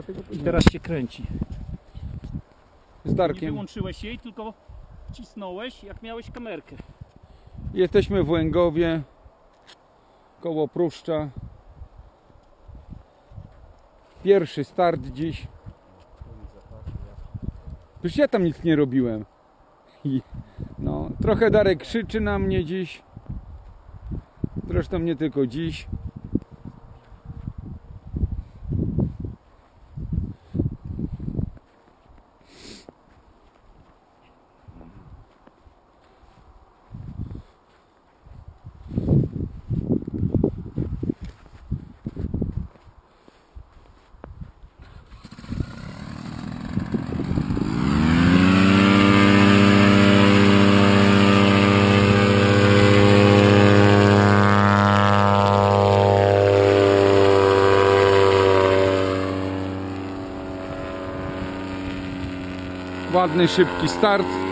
I teraz się kręci. Z Nie Darkiem. wyłączyłeś jej, tylko cisnąłeś, jak miałeś kamerkę. Jesteśmy w Łęgowie, koło Pruszcza. Pierwszy start dziś. Przecież ja tam nic nie robiłem. No, trochę Darek krzyczy na mnie dziś. Zresztą nie tylko dziś. Ładny, szybki start.